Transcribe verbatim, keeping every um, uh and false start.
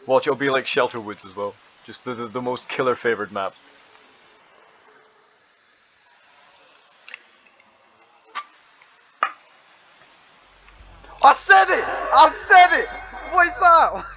Watch, it'll be like Shelter Woods as well. Just the, the, the most killer favored map. I said it! I said it! What is that?